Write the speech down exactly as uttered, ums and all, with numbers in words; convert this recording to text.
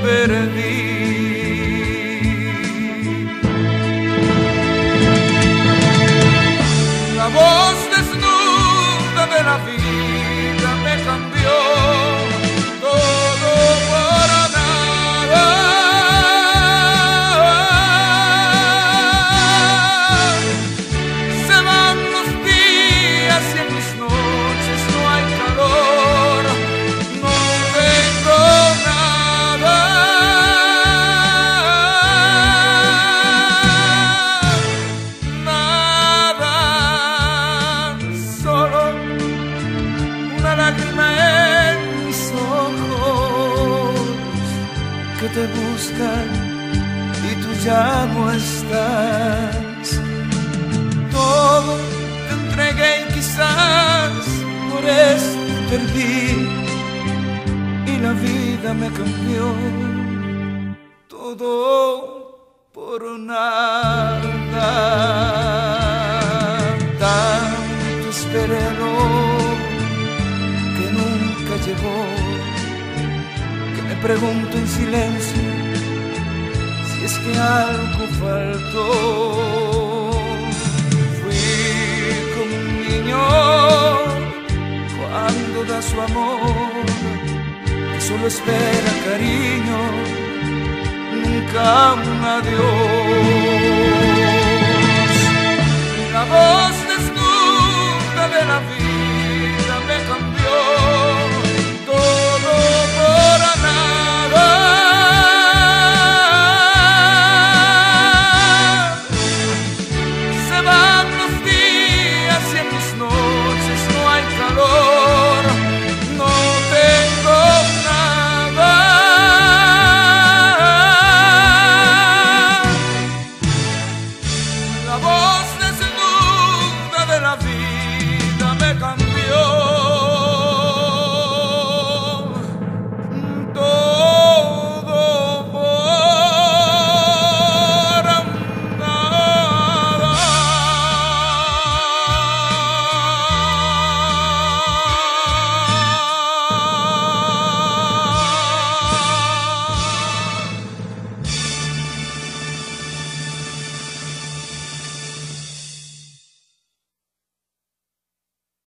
perdí. La voz desnuda de la vida me cambió todo para nada. Se van los días y en mis noches no hay calor, no tengo nada. Nada, solo una lágrima en mis ojos que te buscan y tú ya no estás. Todo te entregué y quizás por eso perdí y la vida me cambió todo por nada. Tanto esperé lo que nunca llegó, que me pregunto en silencio si es que algo faltó. Fui como un niño cuando da su amor, que solo espera cariño, nunca un adiós.